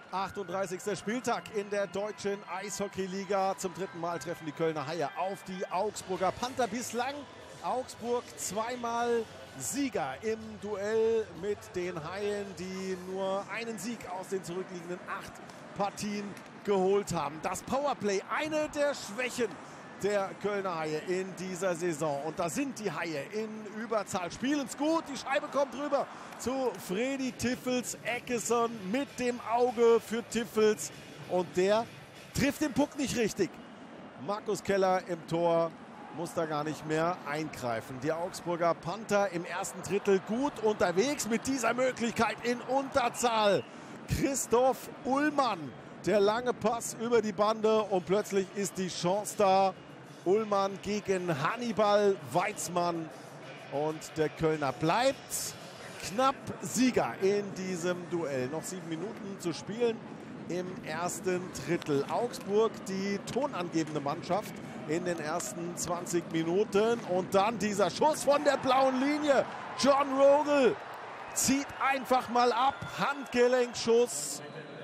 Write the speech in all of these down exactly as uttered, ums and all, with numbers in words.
achtunddreißigster Spieltag in der deutschen Eishockeyliga. Zum dritten Mal treffen die Kölner Haie auf die Augsburger Panther. Bislang Augsburg zweimal Sieger im Duell mit den Haien, die nur einen Sieg aus den zurückliegenden acht Partien geholt haben. Das Powerplay, eine der Schwächen der Kölner Haie in dieser Saison. Und da sind die Haie in Überzahl. Spielen es gut, die Scheibe kommt rüber zu Freddy Tiffels. Eckeson mit dem Auge für Tiffels. Und der trifft den Puck nicht richtig. Markus Keller im Tor muss da gar nicht mehr eingreifen. Die Augsburger Panther im ersten Drittel gut unterwegs mit dieser Möglichkeit in Unterzahl. Christoph Ullmann, der lange Pass über die Bande und plötzlich ist die Chance da. Ullmann gegen Hannibal Weizmann und der Kölner bleibt knapp Sieger in diesem Duell. Noch sieben Minuten zu spielen im ersten Drittel. Augsburg die tonangebende Mannschaft in den ersten zwanzig Minuten und dann dieser Schuss von der blauen Linie. John Rogel zieht einfach mal ab, Handgelenkschuss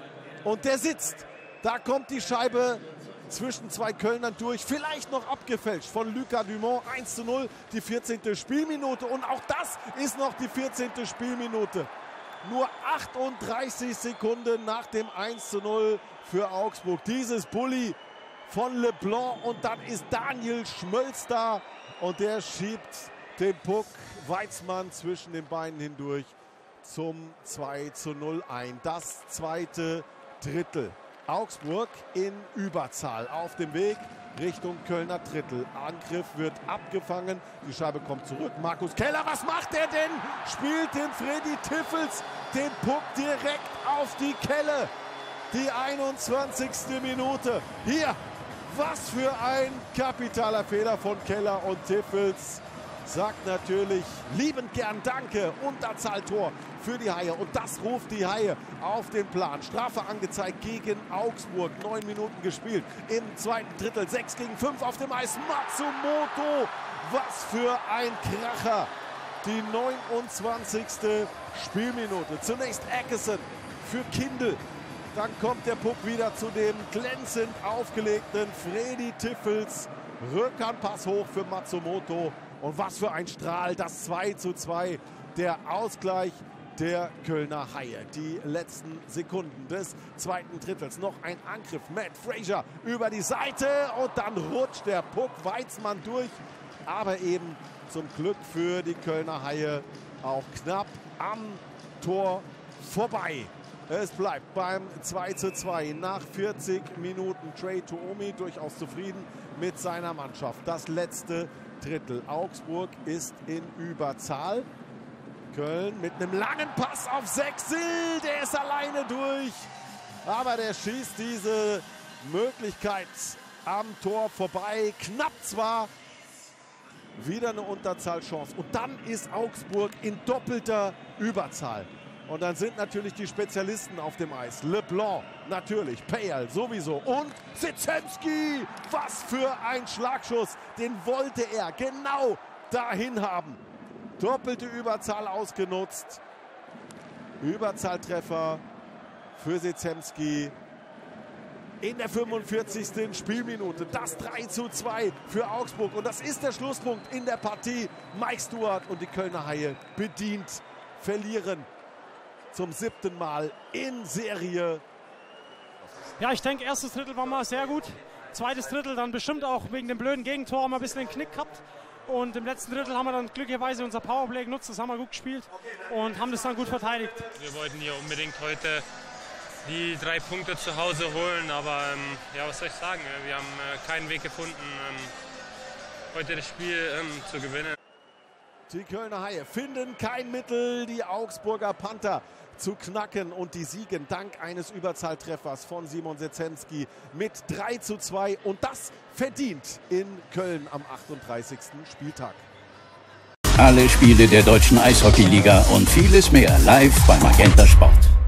und der sitzt. Da kommt die Scheibe zwischen zwei Kölnern durch, vielleicht noch abgefälscht von Lucas Dumont. eins zu null, die vierzehnte Spielminute und auch das ist noch die vierzehnte Spielminute. Nur achtunddreißig Sekunden nach dem eins zu null für Augsburg. Dieses Bulli von LeBlanc und dann ist Daniel Schmölz da und der schiebt den Puck Weizmann zwischen den Beinen hindurch zum zwei zu null ein. Das zweite Drittel. Augsburg in Überzahl auf dem Weg Richtung Kölner Drittel. Angriff wird abgefangen. Die Scheibe kommt zurück. Markus Keller, was macht er denn? Spielt den Freddy Tiffels den Puck direkt auf die Kelle. Die einundzwanzigste Minute. Hier, was für ein kapitaler Fehler von Keller und Tiffels. Sagt natürlich liebend gern Danke. Unterzahltor für die Haie. Und das ruft die Haie auf den Plan. Strafe angezeigt gegen Augsburg. Neun Minuten gespielt. Im zweiten Drittel sechs gegen fünf auf dem Eis. Matsumoto. Was für ein Kracher. Die neunundzwanzigste Spielminute. Zunächst Eckeson für Kindl. Dann kommt der Puck wieder zu dem glänzend aufgelegten Freddy Tiffels. Rückhandpass hoch für Matsumoto. Und was für ein Strahl, das zwei zu zwei, der Ausgleich der Kölner Haie. Die letzten Sekunden des zweiten Drittels. Noch ein Angriff, Matt Fraser über die Seite und dann rutscht der Puck Weizmann durch. Aber eben zum Glück für die Kölner Haie auch knapp am Tor vorbei. Es bleibt beim zwei zu zwei nach vierzig Minuten. Trey Tuomi durchaus zufrieden mit seiner Mannschaft. Das letzte Drittel. Augsburg ist in Überzahl. Köln mit einem langen Pass auf Sechsil. Der ist alleine durch. Aber der schießt diese Möglichkeit am Tor vorbei. Knapp zwar. Wieder eine Unterzahlchance. Und dann ist Augsburg in doppelter Überzahl. Und dann sind natürlich die Spezialisten auf dem Eis. LeBlanc natürlich, Payal sowieso und Sicemski. Was für ein Schlagschuss, den wollte er genau dahin haben. Doppelte Überzahl ausgenutzt. Überzahltreffer für Sicemski in der fünfundvierzigsten Spielminute. Das drei zu zwei für Augsburg. Und das ist der Schlusspunkt in der Partie. Mike Stewart und die Kölner Haie bedient verlieren. Zum siebten Mal in Serie. Ja, ich denke, erstes Drittel war mal sehr gut. Zweites Drittel dann bestimmt auch wegen dem blöden Gegentor haben wir ein bisschen den Knick gehabt. Und im letzten Drittel haben wir dann glücklicherweise unser Powerplay genutzt. Das haben wir gut gespielt und haben das dann gut verteidigt. Wir wollten hier unbedingt heute die drei Punkte zu Hause holen. Aber ähm, ja, was soll ich sagen? Wir haben äh, keinen Weg gefunden, ähm, heute das Spiel ähm, zu gewinnen. Die Kölner Haie finden kein Mittel, die Augsburger Panther zu knacken und die siegen dank eines Überzahltreffers von Simon Sicemski mit drei zu zwei und das verdient in Köln am achtunddreißigsten Spieltag. Alle Spiele der deutschen Eishockeyliga und vieles mehr live bei Magenta Sport.